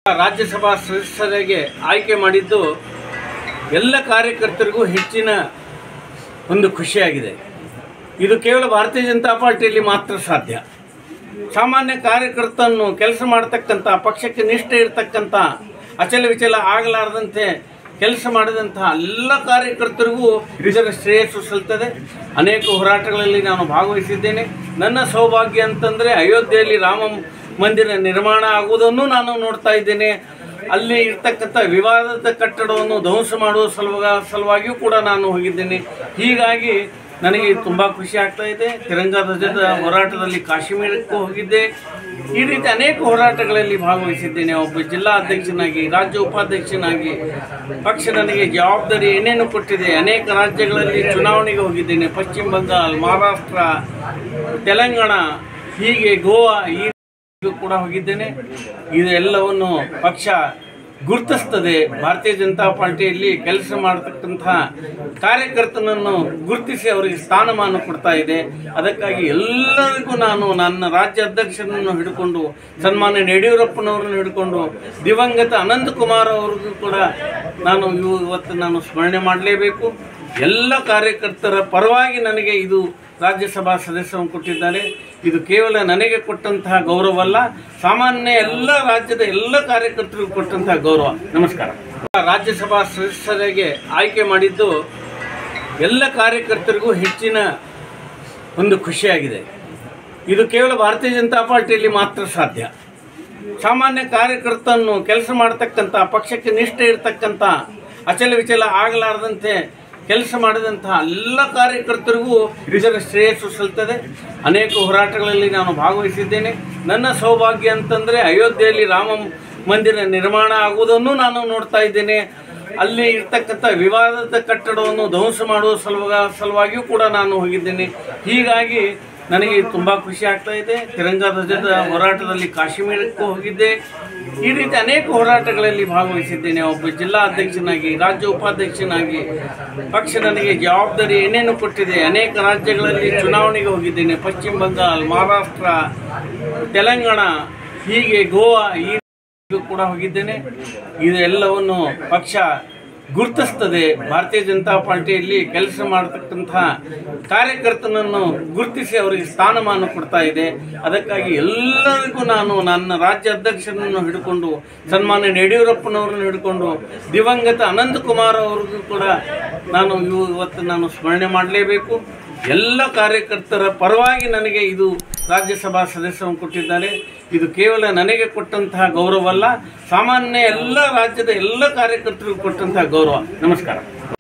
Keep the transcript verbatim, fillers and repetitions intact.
ರಾಜ್ಯಸಭಾ ಸದಸ್ಯರಿಗೆ ಆಯ್ಕೆ ಮಾಡಿದ್ದು ಎಲ್ಲ ಕಾರ್ಯಕರ್ತರಿಗೂ ಹೆಚ್ಚಿನ ಒಂದು ಖುಷಿಯಾಗಿದೆ. ಇದು ಕೇವಲ ಭಾರತೀಯ ಜನತಾ ಪಾರ್ಟಿಯಲ್ಲಿ ಮಾತ್ರ ಸಾಧ್ಯ. ಸಾಮಾನ್ಯ ಕಾರ್ಯಕರ್ತನನ್ನು ಕೆಲಸ ಮಾಡತಕ್ಕಂಥ, ಪಕ್ಷಕ್ಕೆ ನಿಷ್ಠೆ ಇರತಕ್ಕಂಥ, ಅಚಲ ವಿಚಲ ಆಗಲಾರದಂತೆ ಕೆಲಸ ಮಾಡಿದಂತಹ ಎಲ್ಲ ಕಾರ್ಯಕರ್ತರಿಗೂ ಇದರ ಶ್ರೇಯಸ್ಸು ಸಲ್ತದೆ. ಅನೇಕ ಹೋರಾಟಗಳಲ್ಲಿ ನಾನು ಭಾಗವಹಿಸಿದ್ದೇನೆ. ನನ್ನ ಸೌಭಾಗ್ಯ ಅಂತಂದರೆ ಅಯೋಧ್ಯೆಯಲ್ಲಿ ರಾಮ ಮಂದಿರ ನಿರ್ಮಾಣ ಆಗುವುದನ್ನು ನಾನು ನೋಡ್ತಾ ಇದ್ದೇನೆ. ಅಲ್ಲಿ ಇರ್ತಕ್ಕಂಥ ವಿವಾದದ ಕಟ್ಟಡವನ್ನು ಧ್ವಂಸ ಮಾಡುವ ಸಲುವ ಸಲುವಾಗಿಯೂ ಕೂಡ ನಾನು ಹೋಗಿದ್ದೇನೆ. ಹೀಗಾಗಿ ನನಗೆ ತುಂಬ ಖುಷಿ ಆಗ್ತಾ ಇದೆ. ತಿರಂಗ ಧ್ವಜದ ಹೋರಾಟದಲ್ಲಿ ಕಾಶ್ಮೀರಕ್ಕೂ ಹೋಗಿದ್ದೆ. ಈ ರೀತಿ ಅನೇಕ ಹೋರಾಟಗಳಲ್ಲಿ ಭಾಗವಹಿಸಿದ್ದೇನೆ. ಒಬ್ಬ ಜಿಲ್ಲಾ ಅಧ್ಯಕ್ಷನಾಗಿ, ರಾಜ್ಯ ಉಪಾಧ್ಯಕ್ಷನಾಗಿ ಪಕ್ಷ ನನಗೆ ಜವಾಬ್ದಾರಿ ಏನೇನು ಕೊಟ್ಟಿದೆ. ಅನೇಕ ರಾಜ್ಯಗಳಲ್ಲಿ ಚುನಾವಣೆಗೆ ಹೋಗಿದ್ದೇನೆ. ಪಶ್ಚಿಮ ಬಂಗಾಳ, ಮಹಾರಾಷ್ಟ್ರ, ತೆಲಂಗಾಣ, ಹೀಗೆ ಗೋವಾ ಈ ಕೂಡ ಹೋಗಿದ್ದೇನೆ. ಇದೆಲ್ಲವನ್ನು ಪಕ್ಷ ಗುರುತಿಸ್ತದೆ. ಭಾರತೀಯ ಜನತಾ ಪಾರ್ಟಿಯಲ್ಲಿ ಕೆಲಸ ಮಾಡತಕ್ಕಂಥ ಕಾರ್ಯಕರ್ತನನ್ನು ಗುರುತಿಸಿ ಅವರಿಗೆ ಸ್ಥಾನಮಾನ ಕೊಡ್ತಾ ಇದೆ. ಅದಕ್ಕಾಗಿ ಎಲ್ಲರಿಗೂ ನಾನು ನನ್ನ ರಾಜ್ಯ ಅಧ್ಯಕ್ಷರನ್ನು ಹಿಡ್ಕೊಂಡು, ಸನ್ಮಾನ್ಯ ಯಡಿಯೂರಪ್ಪನವರನ್ನು ಹಿಡ್ಕೊಂಡು, ದಿವಂಗತ ಅನಂತಕುಮಾರ್ ಅವ್ರಿಗೂ ಕೂಡ ನಾನು ಇವತ್ತು ನಾನು ಸ್ಮರಣೆ ಮಾಡಲೇಬೇಕು. ಎಲ್ಲ ಕಾರ್ಯಕರ್ತರ ಪರವಾಗಿ ನನಗೆ ಇದು ರಾಜ್ಯಸಭಾ ಸದಸ್ಯರನ್ನು ಕೊಟ್ಟಿದ್ದಾರೆ. ಇದು ಕೇವಲ ನನಗೆ ಕೊಟ್ಟಂತಹ ಗೌರವ ಅಲ್ಲ, ಸಾಮಾನ್ಯ ಎಲ್ಲ ರಾಜ್ಯದ ಎಲ್ಲ ಕಾರ್ಯಕರ್ತರಿಗೂ ಕೊಟ್ಟಂತಹ ಗೌರವ. ನಮಸ್ಕಾರ. ರಾಜ್ಯಸಭಾ ಸದಸ್ಯರಿಗೆ ಆಯ್ಕೆ ಮಾಡಿದ್ದು ಎಲ್ಲ ಕಾರ್ಯಕರ್ತರಿಗೂ ಹೆಚ್ಚಿನ ಒಂದು ಖುಷಿಯಾಗಿದೆ. ಇದು ಕೇವಲ ಭಾರತೀಯ ಜನತಾ ಪಾರ್ಟಿಯಲ್ಲಿ ಮಾತ್ರ ಸಾಧ್ಯ. ಸಾಮಾನ್ಯ ಕಾರ್ಯಕರ್ತನನ್ನು ಕೆಲಸ ಮಾಡತಕ್ಕಂಥ, ಪಕ್ಷಕ್ಕೆ ನಿಷ್ಠೆ ಇರತಕ್ಕಂಥ, ಅಚಲ ವಿಚಲ ಆಗಲಾರದಂತೆ ಕೆಲಸ ಮಾಡಿದಂತಹ ಎಲ್ಲ ಕಾರ್ಯಕರ್ತರಿಗೂ ಇದರ ಶ್ರೇಯಸ್ಸು ಸಲ್ತದೆ. ಅನೇಕ ಹೋರಾಟಗಳಲ್ಲಿ ನಾನು ಭಾಗವಹಿಸಿದ್ದೇನೆ. ನನ್ನ ಸೌಭಾಗ್ಯ ಅಂತಂದರೆ ಅಯೋಧ್ಯೆಯಲ್ಲಿ ರಾಮ ಮಂದಿರ ನಿರ್ಮಾಣ ಆಗುವುದನ್ನು ನಾನು ನೋಡ್ತಾ ಇದ್ದೇನೆ. ಅಲ್ಲಿ ಇರ್ತಕ್ಕಂಥ ವಿವಾದದ ಕಟ್ಟಡವನ್ನು ಧ್ವಂಸ ಮಾಡುವ ಸಲುವ ಸಲುವಾಗಿಯೂ ಕೂಡ ನಾನು ಹೋಗಿದ್ದೇನೆ. ಹೀಗಾಗಿ ನನಗೆ ತುಂಬ ಖುಷಿ ಆಗ್ತಾ ಇದೆ. ತಿರಂಗ ಧ್ವಜದ ಹೋರಾಟದಲ್ಲಿ ಕಾಶ್ಮೀರಕ್ಕೂ ಹೋಗಿದ್ದೆ. ಈ ರೀತಿ ಅನೇಕ ಹೋರಾಟಗಳಲ್ಲಿ ಭಾಗವಹಿಸಿದ್ದೇನೆ. ಒಬ್ಬ ಜಿಲ್ಲಾ ಅಧ್ಯಕ್ಷನಾಗಿ, ರಾಜ್ಯ ಉಪಾಧ್ಯಕ್ಷನಾಗಿ ಪಕ್ಷ ನನಗೆ ಜವಾಬ್ದಾರಿ ಏನೇನು ಕೊಟ್ಟಿದೆ. ಅನೇಕ ರಾಜ್ಯಗಳಲ್ಲಿ ಚುನಾವಣೆಗೆ ಹೋಗಿದ್ದೇನೆ. ಪಶ್ಚಿಮ ಬಂಗಾಳ, ಮಹಾರಾಷ್ಟ್ರ, ತೆಲಂಗಾಣ, ಹೀಗೆ ಗೋವಾ ಈ ಕೂಡ ಹೋಗಿದ್ದೇನೆ. ಇದೆಲ್ಲವನ್ನು ಪಕ್ಷ ಗುರುತಿಸ್ತದೆ. ಭಾರತೀಯ ಜನತಾ ಪಾರ್ಟಿಯಲ್ಲಿ ಕೆಲಸ ಮಾಡತಕ್ಕಂಥ ಕಾರ್ಯಕರ್ತನನ್ನು ಗುರುತಿಸಿ ಅವರಿಗೆ ಸ್ಥಾನಮಾನ ಕೊಡ್ತಾ ಇದೆ. ಅದಕ್ಕಾಗಿ ಎಲ್ಲರಿಗೂ ನಾನು ನನ್ನ ರಾಜ್ಯ ಅಧ್ಯಕ್ಷರನ್ನು ಹಿಡ್ಕೊಂಡು, ಸನ್ಮಾನ್ಯ ಯಡಿಯೂರಪ್ಪನವರನ್ನು ಹಿಡ್ಕೊಂಡು, ದಿವಂಗತ ಅನಂತಕುಮಾರ್ ಅವ್ರಿಗೂ ಕೂಡ ನಾನು ಇವತ್ತು ನಾನು ಸ್ಮರಣೆ ಮಾಡಲೇಬೇಕು. ಎಲ್ಲ ಕಾರ್ಯಕರ್ತರ ಪರವಾಗಿ ನನಗೆ ಇದು ರಾಜ್ಯಸಭಾ ಸದಸ್ಯರನ್ನು ಕೊಟ್ಟಿದ್ದಾರೆ. ಇದು ಕೇವಲ ನನಗೆ ಕೊಟ್ಟಂತಹ ಗೌರವ ಅಲ್ಲ, ಸಾಮಾನ್ಯ ಎಲ್ಲ ರಾಜ್ಯದ ಎಲ್ಲ ಕಾರ್ಯಕರ್ತರಿಗೂ ಕೊಟ್ಟಂತಹ ಗೌರವ. ನಮಸ್ಕಾರ.